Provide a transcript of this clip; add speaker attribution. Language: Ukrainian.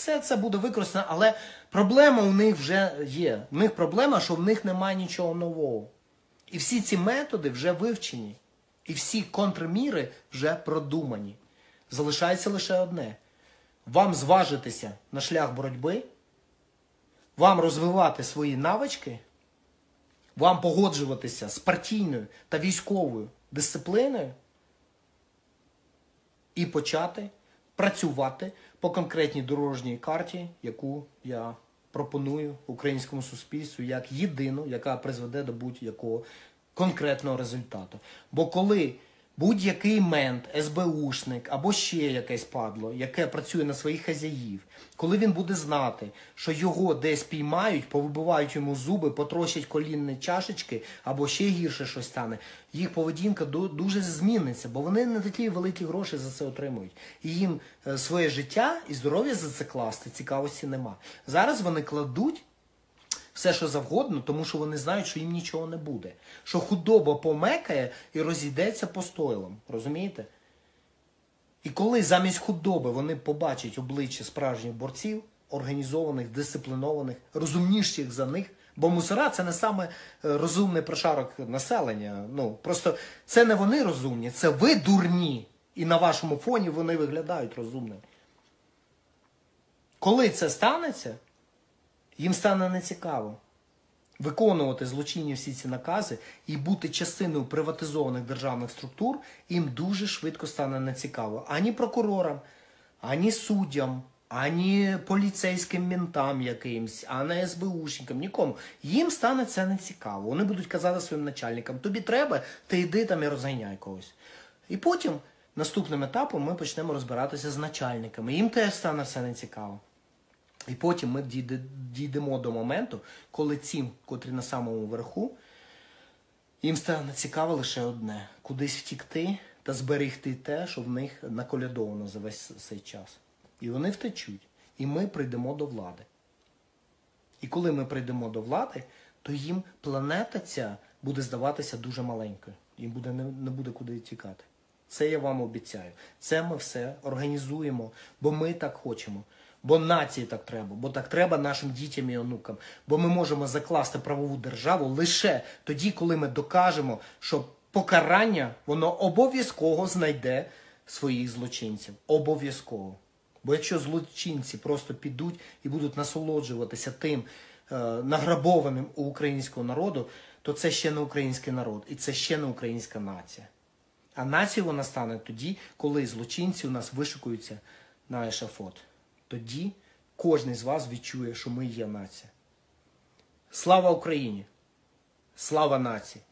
Speaker 1: все це буде використано, але проблема у них вже є. У них проблема, що в них немає нічого нового. І всі ці методи вже вивчені. І всі контрміри вже продумані. Залишається лише одне. Вам зважитися на шлях боротьби, вам розвивати свої навички, вам погоджуватися з партійною та військовою дисципліною і почати працювати по конкретній дорожній карті, яку я пропоную українському суспільству як єдину, яка призведе до будь-якого конкретного результату. Бо коли будь-який мент, СБУшник або ще якесь падло, яке працює на своїх хазяїв, коли він буде знати, що його десь піймають, повибивають йому зуби, потрощать колінні чашечки, або ще гірше щось стане, їх поведінка дуже зміниться, бо вони не такі великі гроші за це отримують. І їм своє життя і здоров'я за це класти цікавості нема. Зараз вони кладуть все, що завгодно, тому що вони знають, що їм нічого не буде. Що худоба помекає і розійдеться по стойлам. Розумієте? І коли замість худоби вони побачать обличчя справжніх борців, організованих, дисциплінованих, розумніших за них, бо мусора – це не саме розумний прошарок населення. Просто це не вони розумні, це ви дурні. І на вашому фоні вони виглядають розумними. Коли це станеться, їм стане нецікаво виконувати злочинні всі ці накази і бути частиною приватизованих державних структур, їм дуже швидко стане нецікаво. Ані прокурорам, ані суддям, ані поліцейським ментам якимсь, ані СБУшникам, нікому. Їм стане це нецікаво. Вони будуть казати своїм начальникам: тобі треба, ти йди там і розганяй когось. І потім, наступним етапом, ми почнемо розбиратися з начальниками. Їм теж стане все нецікаво. І потім ми дійдемо до моменту, коли цим, котрі на самому верху, їм стане цікаво лише одне – кудись втікти та зберегти те, що в них наколядовано за весь цей час. І вони втечуть. І ми прийдемо до влади. І коли ми прийдемо до влади, то їм планета ця буде здаватися дуже маленькою. Їм не буде куди тікати. Це я вам обіцяю. Це ми все організуємо, бо ми так хочемо. Бо нації так треба, бо так треба нашим дітям і онукам. Бо ми можемо закласти правову державу лише тоді, коли ми докажемо, що покарання, воно обов'язково знайде своїх злочинців. Обов'язково. Бо якщо злочинці просто підуть і будуть насолоджуватися тим награбованим у українського народу, то це ще не український народ і це ще не українська нація. А нація вона стане тоді, коли злочинці у нас вишикуються на ешафот. Тоді кожен з вас відчує, що ми є нація. Слава Україні! Слава нації!